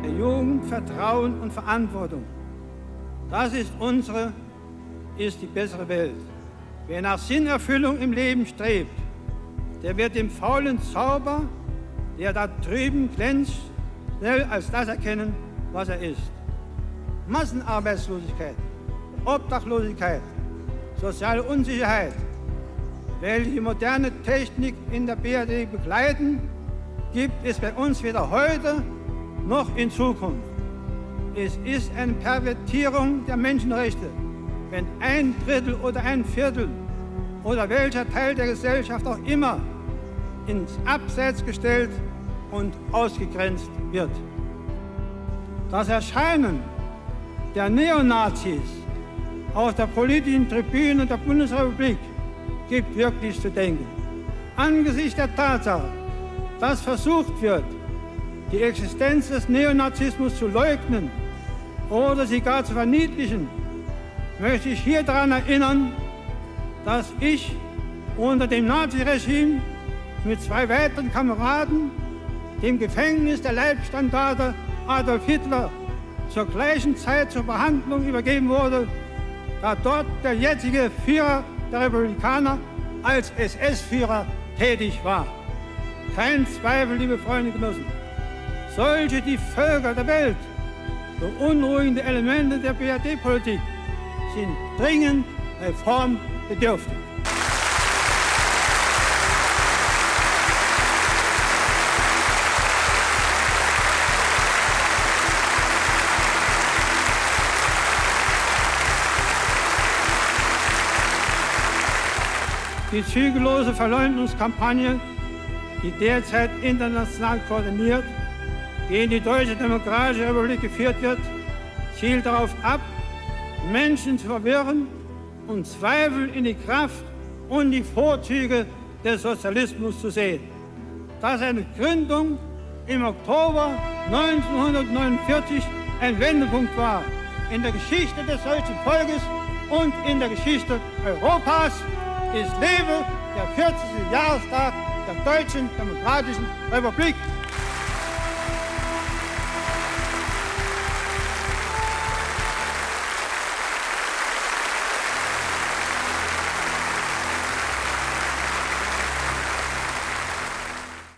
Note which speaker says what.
Speaker 1: der Jugend Vertrauen und Verantwortung. Das ist die bessere Welt. Wer nach Sinnerfüllung im Leben strebt, der wird dem faulen Zauber, der da drüben glänzt, schnell als das erkennen, was er ist. Massenarbeitslosigkeit, Obdachlosigkeit, soziale Unsicherheit, welche die moderne Technik in der BRD begleiten, gibt es bei uns weder heute noch in Zukunft. Es ist eine Pervertierung der Menschenrechte, wenn 1/3 oder 1/4 oder welcher Teil der Gesellschaft auch immer ins Abseits gestellt und ausgegrenzt wird. Das Erscheinen der Neonazis auf der politischen Tribüne der Bundesrepublik gibt wirklich zu denken. Angesichts der Tatsache, dass versucht wird, die Existenz des Neonazismus zu leugnen oder sie gar zu verniedlichen, möchte ich hier daran erinnern, dass ich unter dem Naziregime mit 2 weiteren Kameraden dem Gefängnis der Leibstandarte Adolf Hitler zur gleichen Zeit zur Behandlung übergeben wurde, da dort der jetzige Führer der Republikaner als SS-Führer tätig war. Kein Zweifel, liebe Freunde und Genossen, solche die Völker der Welt beunruhigende Elemente der BRD-Politik sind dringend reformbedürftig. Die zügellose Verleumdungskampagne, die derzeit international koordiniert gegen die Deutsche Demokratische Republik geführt wird, zielt darauf ab, Menschen zu verwirren und Zweifel in die Kraft und die Vorzüge des Sozialismus zu sehen. Da seine Gründung im Oktober 1949 ein Wendepunkt war in der Geschichte des deutschen Volkes und in der Geschichte Europas, ist lebe der 40. Jahrestag der Deutschen Demokratischen Republik.